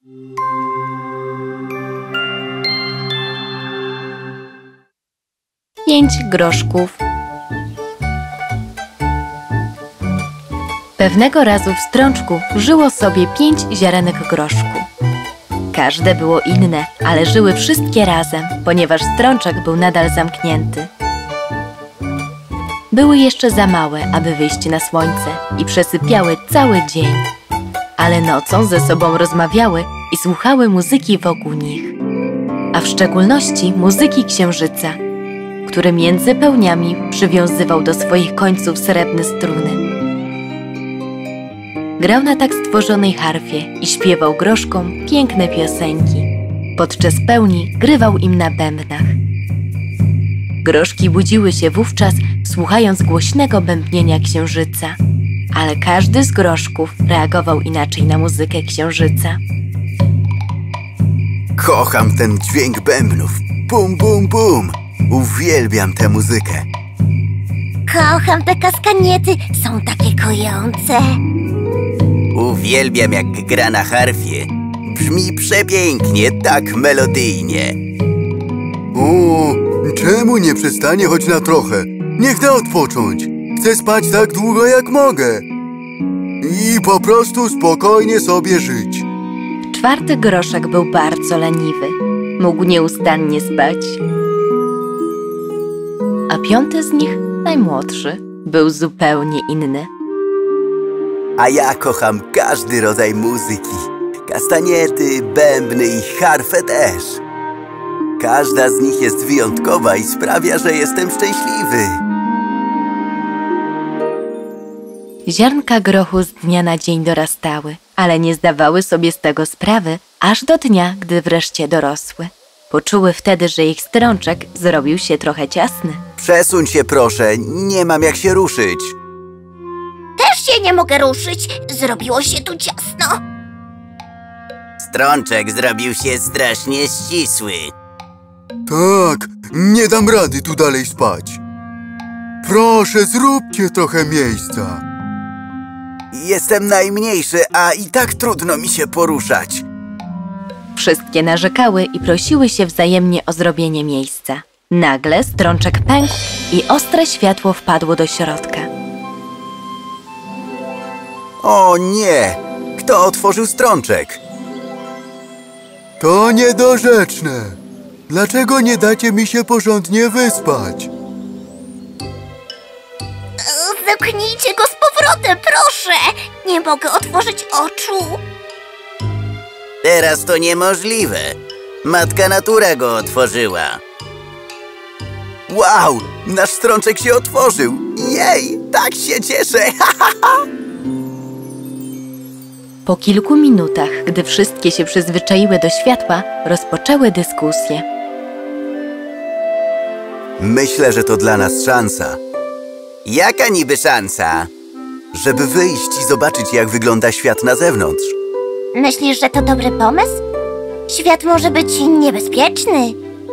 5 groszków. Pewnego razu w strączku żyło sobie 5 ziarenek groszku. Każde było inne, ale żyły wszystkie razem, ponieważ strączek był nadal zamknięty. Były jeszcze za małe, aby wyjść na słońce i przesypiały cały dzień. Ale nocą ze sobą rozmawiały i słuchały muzyki wokół nich. A w szczególności muzyki księżyca, który między pełniami przywiązywał do swoich końców srebrne struny. Grał na tak stworzonej harfie i śpiewał groszkom piękne piosenki. Podczas pełni grywał im na bębnach. Groszki budziły się wówczas, słuchając głośnego bębnienia księżyca. Ale każdy z groszków reagował inaczej na muzykę księżyca. Kocham ten dźwięk bębnów. Bum, bum, bum. Uwielbiam tę muzykę. Kocham te kaskaniety, są takie kojące. Uwielbiam, jak gra na harfie. Brzmi przepięknie, tak melodyjnie. Czemu nie przestanie choć na trochę? Niech da odpocząć. Chcę spać tak długo, jak mogę. I po prostu spokojnie sobie żyć. 4. groszek był bardzo leniwy. Mógł nieustannie spać. A 5. z nich, najmłodszy, był zupełnie inny. A ja kocham każdy rodzaj muzyki. Kastaniety, bębny i harfę też. Każda z nich jest wyjątkowa i sprawia, że jestem szczęśliwy. Ziarnka grochu z dnia na dzień dorastały, ale nie zdawały sobie z tego sprawy, aż do dnia, gdy wreszcie dorosły. Poczuły wtedy, że ich strączek zrobił się trochę ciasny. Przesuń się proszę, nie mam jak się ruszyć. Też się nie mogę ruszyć, zrobiło się tu ciasno. Strączek zrobił się strasznie ścisły. Tak, nie dam rady tu dalej spać. Proszę, zróbcie trochę miejsca. Jestem najmniejszy, a i tak trudno mi się poruszać. Wszystkie narzekały i prosiły się wzajemnie o zrobienie miejsca. Nagle strączek pękł i ostre światło wpadło do środka. O nie! Kto otworzył strączek? To niedorzeczne. Dlaczego nie dacie mi się porządnie wyspać? Zamknijcie go z powrotem, proszę! Nie mogę otworzyć oczu. Teraz to niemożliwe. Matka natura go otworzyła. Wow! Nasz strączek się otworzył! Jej! Tak się cieszę! Po kilku minutach, gdy wszystkie się przyzwyczaiły do światła, rozpoczęły dyskusję. Myślę, że to dla nas szansa. Jaka niby szansa? Żeby wyjść i zobaczyć, jak wygląda świat na zewnątrz. Myślisz, że to dobry pomysł? Świat może być niebezpieczny.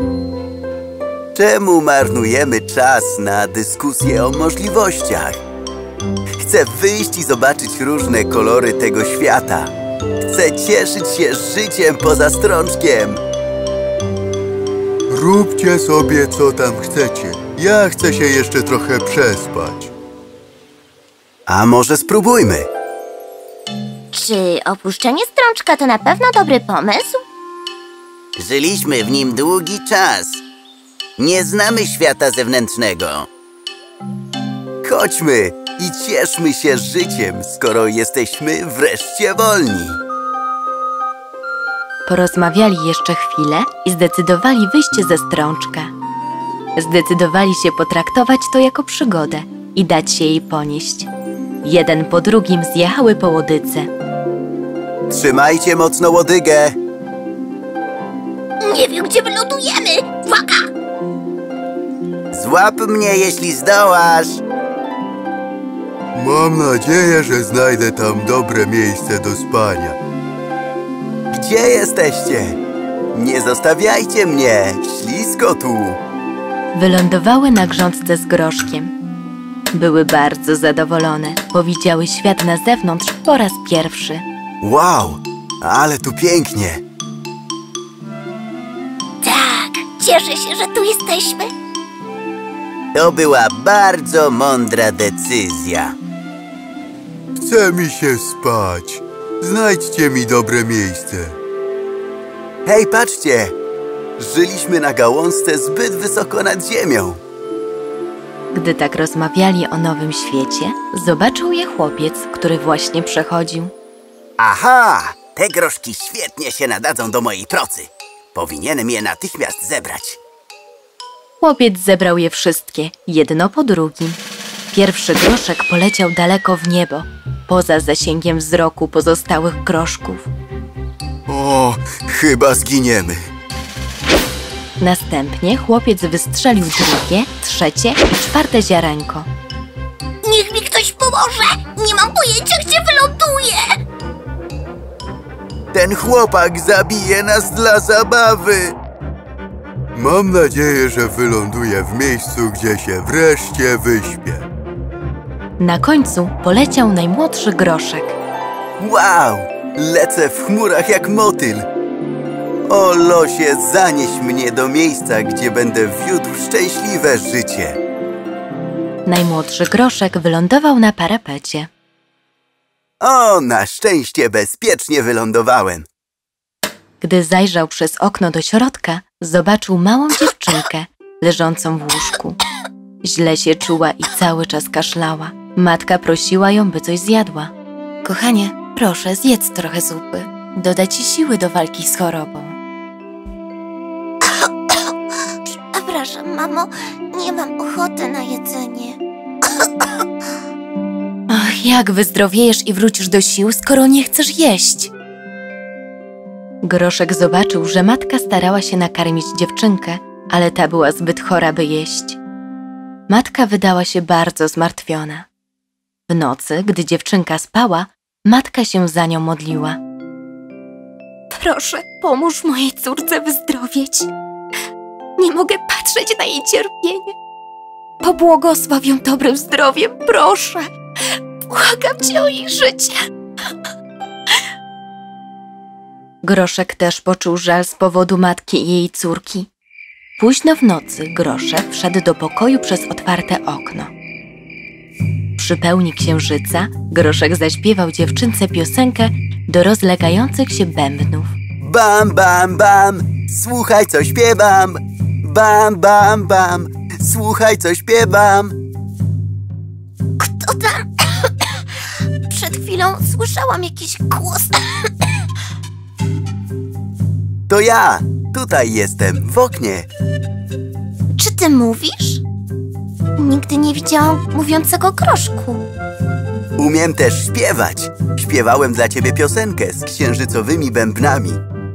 Czemu marnujemy czas na dyskusję o możliwościach? Chcę wyjść i zobaczyć różne kolory tego świata. Chcę cieszyć się życiem poza strączkiem. Róbcie sobie, co tam chcecie. Ja chcę się jeszcze trochę przespać. A może spróbujmy? Czy opuszczenie strączka to na pewno dobry pomysł? Żyliśmy w nim długi czas. Nie znamy świata zewnętrznego. Chodźmy i cieszmy się życiem, skoro jesteśmy wreszcie wolni. Porozmawiali jeszcze chwilę i zdecydowali wyjść ze strączka. Zdecydowali się potraktować to jako przygodę i dać się jej ponieść. Jeden po drugim zjechały po łodyce. Trzymajcie mocno łodygę. Nie wiem, gdzie wylądujemy! Uwaga! Złap mnie, jeśli zdołasz. Mam nadzieję, że znajdę tam dobre miejsce do spania. Gdzie jesteście? Nie zostawiajcie mnie, ślisko tu. Wylądowały na grządce z groszkiem. Były bardzo zadowolone, bo widziały świat na zewnątrz po raz pierwszy. Wow, Ale tu pięknie. Tak, cieszę się, że tu jesteśmy. To była bardzo mądra decyzja. Chce mi się spać. Znajdźcie mi dobre miejsce. Hej, patrzcie! Żyliśmy na gałązce zbyt wysoko nad ziemią. Gdy tak rozmawiali o nowym świecie, zobaczył je chłopiec, który właśnie przechodził. Aha! Te groszki świetnie się nadadzą do mojej procy. Powinienem je natychmiast zebrać. Chłopiec zebrał je wszystkie, jedno po drugim. Pierwszy groszek poleciał daleko w niebo, poza zasięgiem wzroku pozostałych groszków. O, chyba zginiemy. Następnie chłopiec wystrzelił drugie, trzecie i czwarte ziarenko. Niech mi ktoś pomoże! Nie mam pojęcia, gdzie wyląduję! Ten chłopak zabije nas dla zabawy. Mam nadzieję, że wyląduję w miejscu, gdzie się wreszcie wyśpię. Na końcu poleciał najmłodszy groszek. Wow! Lecę w chmurach jak motyl. O losie, zanieś mnie do miejsca, gdzie będę wiódł szczęśliwe życie. Najmłodszy groszek wylądował na parapecie. O, na szczęście bezpiecznie wylądowałem. Gdy zajrzał przez okno do środka, zobaczył małą dziewczynkę leżącą w łóżku. Źle się czuła i cały czas kaszlała. Matka prosiła ją, by coś zjadła. Kochanie, proszę, zjedz trochę zupy. Doda ci siły do walki z chorobą. Przepraszam, mamo, nie mam ochoty na jedzenie. Ach, jak wyzdrowiejesz i wrócisz do sił, skoro nie chcesz jeść? Groszek zobaczył, że matka starała się nakarmić dziewczynkę, ale ta była zbyt chora, by jeść. Matka wydała się bardzo zmartwiona. W nocy, gdy dziewczynka spała, matka się za nią modliła. Proszę, pomóż mojej córce wyzdrowieć. Nie mogę patrzeć na jej cierpienie. Pobłogosław ją dobrym zdrowiem, proszę. Błagam cię o jej życie. Groszek też poczuł żal z powodu matki i jej córki. Późno w nocy Groszek wszedł do pokoju przez otwarte okno. Przy pełni księżyca Groszek zaśpiewał dziewczynce piosenkę do rozlegających się bębnów. Bam, bam, bam, słuchaj co śpiewam. Bam, bam, bam, słuchaj co śpiewam. Kto tam? Przed chwilą słyszałam jakiś głos. To ja, tutaj jestem, w oknie. Czy ty mówisz? Nigdy nie widziałam mówiącego groszku. Umiem też śpiewać. Śpiewałem dla ciebie piosenkę z księżycowymi bębnami.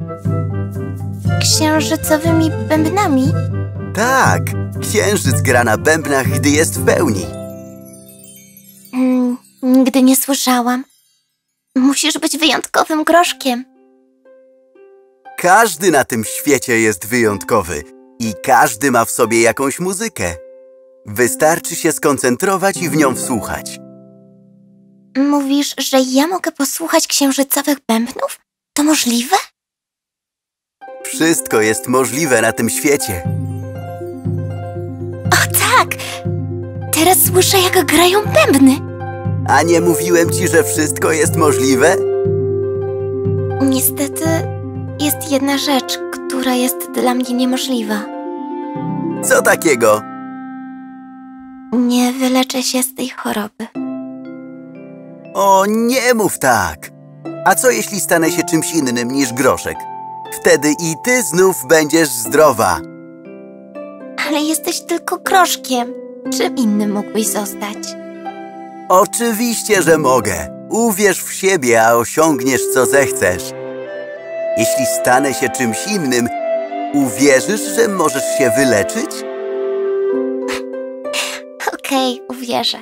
Księżycowymi bębnami? Tak, księżyc gra na bębnach, gdy jest w pełni. Nigdy nie słyszałam. Musisz być wyjątkowym groszkiem. Każdy na tym świecie jest wyjątkowy i każdy ma w sobie jakąś muzykę. Wystarczy się skoncentrować i w nią wsłuchać. Mówisz, że ja mogę posłuchać księżycowych bębnów? To możliwe? Wszystko jest możliwe na tym świecie. O tak! Teraz słyszę, jak grają bębny. A nie mówiłem ci, że wszystko jest możliwe? Niestety jest jedna rzecz, która jest dla mnie niemożliwa. Co takiego? Nie wyleczę się z tej choroby. O, nie mów tak! A co jeśli stanę się czymś innym niż groszek? Wtedy i ty znów będziesz zdrowa. Ale jesteś tylko groszkiem. Czym innym mógłbyś zostać? Oczywiście, że mogę. Uwierz w siebie, a osiągniesz, co zechcesz. Jeśli stanę się czymś innym, uwierzysz, że możesz się wyleczyć? Okej, uwierzę.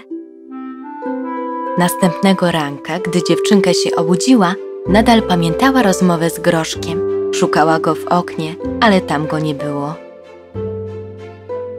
Następnego ranka, gdy dziewczynka się obudziła, nadal pamiętała rozmowę z Groszkiem. Szukała go w oknie, ale tam go nie było.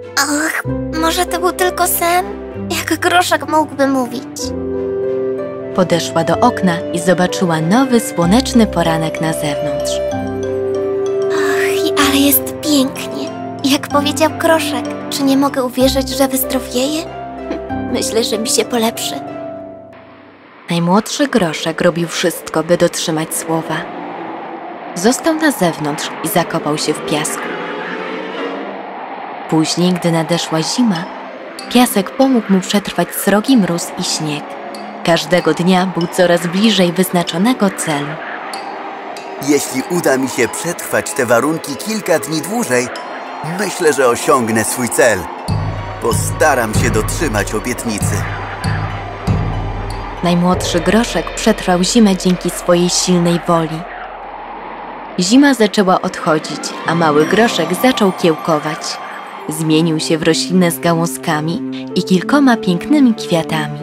Och, może to był tylko sen? Jak groszek mógłby mówić? podeszła do okna i zobaczyła nowy, słoneczny poranek na zewnątrz. Ach, ale jest pięknie. Jak powiedział Groszek, czy nie mogę uwierzyć, że wyzdrowieję? Myślę, że mi się polepszy. Najmłodszy Groszek robił wszystko, by dotrzymać słowa. Został na zewnątrz i zakopał się w piasku. Później, gdy nadeszła zima, piasek pomógł mu przetrwać srogi mróz i śnieg. Każdego dnia był coraz bliżej wyznaczonego celu. Jeśli uda mi się przetrwać te warunki kilka dni dłużej, myślę, że osiągnę swój cel. Postaram się dotrzymać obietnicy. Najmłodszy Groszek przetrwał zimę dzięki swojej silnej woli. Zima zaczęła odchodzić, a mały Groszek zaczął kiełkować. Zmienił się w roślinę z gałązkami i kilkoma pięknymi kwiatami.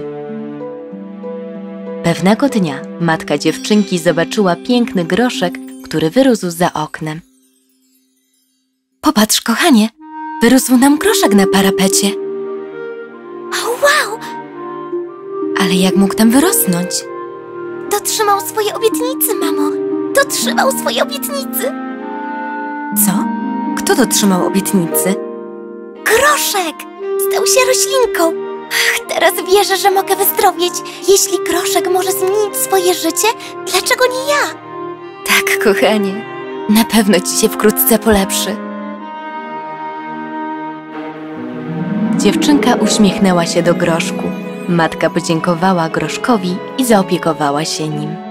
Pewnego dnia matka dziewczynki zobaczyła piękny groszek, który wyrósł za oknem. Popatrz, kochanie, wyrósł nam groszek na parapecie. O, wow! Ale jak mógł tam wyrosnąć? Dotrzymał swojej obietnicy, mamo. Dotrzymał swojej obietnicy. Co? Kto dotrzymał obietnicy? Groszek! Stał się roślinką. Ach, teraz wierzę, że mogę wyzdrowieć. Jeśli Groszek może zmienić swoje życie, dlaczego nie ja? Tak, kochanie. Na pewno ci się wkrótce polepszy. Dziewczynka uśmiechnęła się do groszku. Matka podziękowała groszkowi i zaopiekowała się nim.